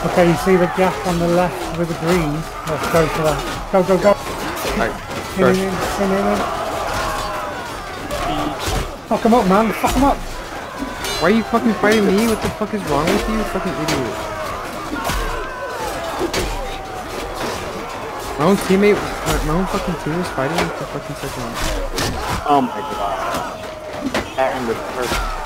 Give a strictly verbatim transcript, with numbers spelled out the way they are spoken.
Okay, you see the gap on the left with the greens? Let's go for that. Go, go, go. Alright, in, in, in, in, in, in. Fuck him up, man. Fuck him up. Why are you fucking fighting me? What the fuck is wrong with you, fucking idiot? My own teammate, my, my own fucking team was fighting me for fucking second. Oh my god. That in the first.